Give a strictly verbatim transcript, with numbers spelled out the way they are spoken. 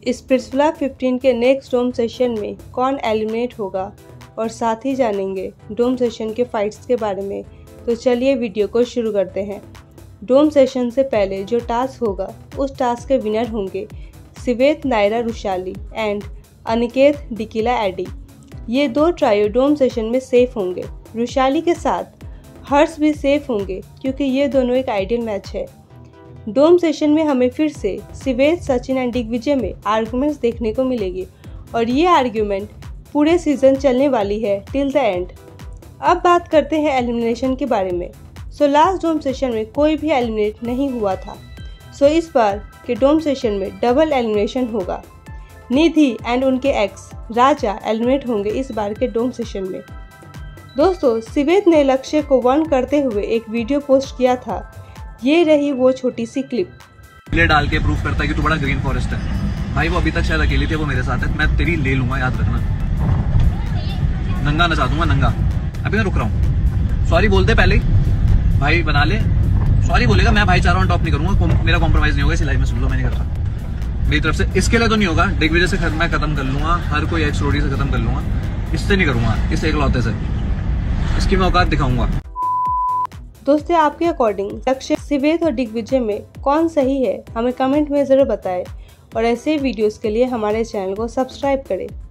Splitsvilla पंद्रह के next डोम session में कौन एलिमिनेट होगा और साथ ही जानेंगे डोम सेशन के फाइट्स के बारे में। तो चलिए वीडियो को शुरू करते हैं। डोम सेशन से पहले जो टास्क होगा उस टास्क के विनर होंगे सिवेत नायरा रुशाली एंड अनिकेत डिकिला एडी। ये दो ट्रायो डोम सेशन में सेफ होंगे। रुशाली के साथ हर्ष भी सेफ होंगे क्योंकि ये दोनों एक आइडियल मैच है। डोम सेशन में हमें फिर से सिवेत, सचिन एंड दिग्विजय में आर्गुमेंट्स देखने को मिलेगी और ये आर्ग्यूमेंट पूरे सीजन चलने वाली है टिल द एंड। अब बात करते हैं एलिमिनेशन के बारे में। सो लास्ट डोम सेशन में कोई भी एलिमिनेट नहीं हुआ था। सो इस बार के डोम सेशन में डबल एलिमिनेशन होगा। निधि एंड उनके एक्स राजा एलिमिनेट होंगे इस बार के डोम सेशन में। दोस्तों, सिवेत ने लक्ष्य को वार्न करते हुए एक वीडियो पोस्ट किया था। ये रही वो छोटी सी क्लिप। डाल के प्रूफ करता है कि तू बड़ा ग्रीन फॉरेस्ट है। भाई वो अभी तक शायद अकेली थी, वो मेरे साथ है। मैं तेरी ले लूंगा, याद रखना। नंगा नचा दूंगा, नंगा। अभी मैं रुक रहा हूँ। सॉरी बोल दे पहले ही। भाई बना ले, सॉरी बोलेगा। मैं भाईचारा ऑन टॉप नहीं करूंगा, मेरा कॉम्प्रोमाइज नहीं होगा। इसी लाइफ में सुन लो, मैं नहीं करता मेरी तरफ से। इसके लिए तो नहीं होगा, दिग्विजय से मैं खत्म कर लूंगा, हर कोई एक्स रोडी से खत्म कर लूंगा। इससे नहीं करूंगा, इस एकलौते से। इसकी मैं औकात दिखाऊंगा। दोस्तों, आपके अकॉर्डिंग लक्ष्य, सिवेत और दिग्विजय में कौन सही है? हमें कमेंट में जरूर बताएं और ऐसे वीडियोस के लिए हमारे चैनल को सब्सक्राइब करें।